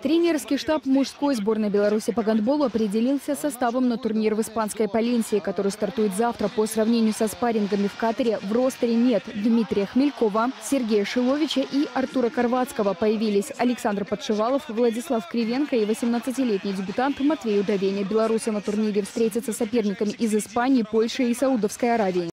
Тренерский штаб мужской сборной Беларуси по гандболу определился составом на турнир в испанской Паленсии, который стартует завтра. По сравнению со спаррингами в Катаре в ростере нет Дмитрия Хмелькова, Сергея Шиловича и Артура Карватского. Появились Александр Подшивалов, Владислав Кривенко и 18-летний дебютант Матвей Удовеня. Белорусы на турнире встретятся с соперниками из Испании, Польши и Саудовской Аравии.